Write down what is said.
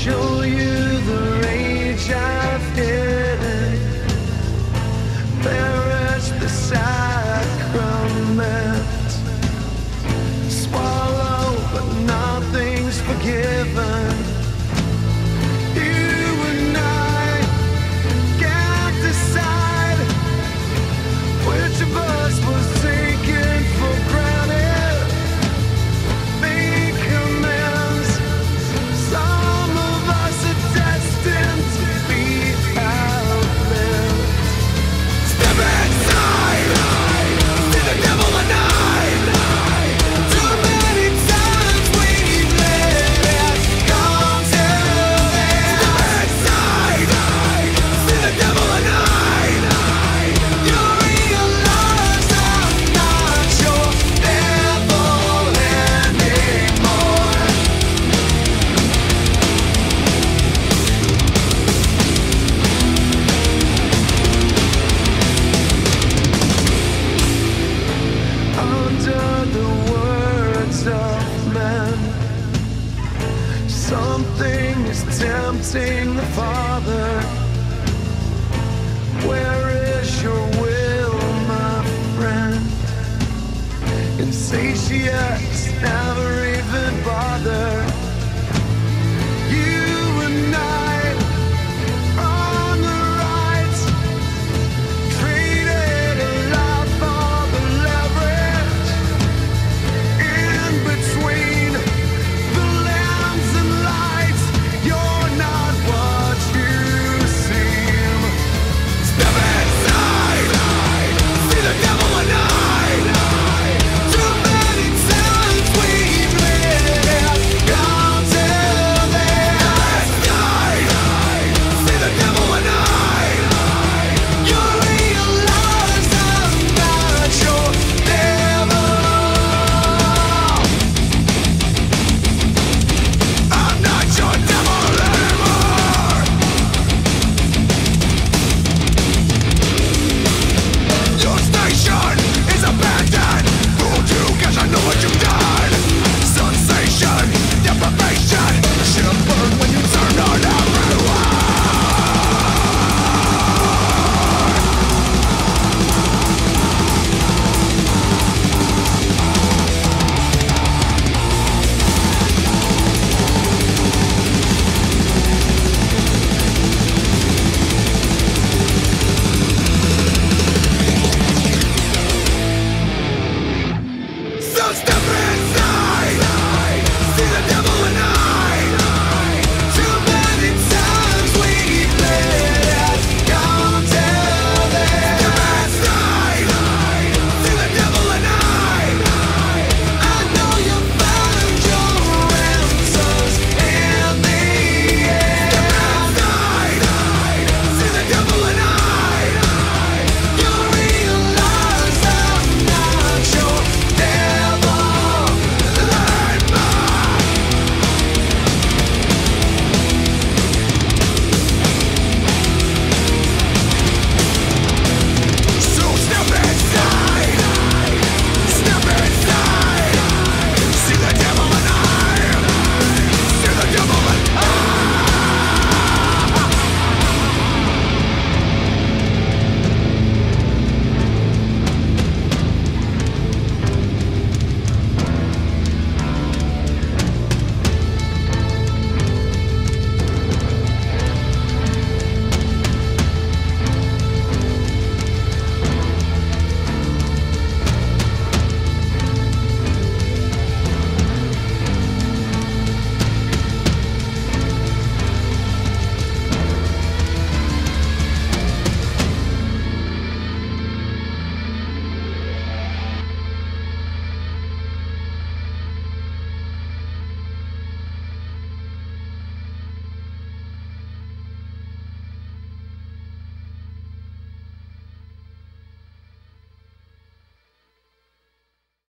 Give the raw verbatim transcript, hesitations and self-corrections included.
show you the rage I've hidden. Perish the sacrament. Swallow, but nothing's forgiven. You and I can't decide which of us was taken for granted. Make amends. Some of us are destined to be outlived. Step inside, see the devil at night. Too many times we've let it come to this. Step inside, see the devil at night. You realize I'm not your devil anymore. Under the words of men, something is tempting the Father. Where is your will, my friend? Insatiates never even bother.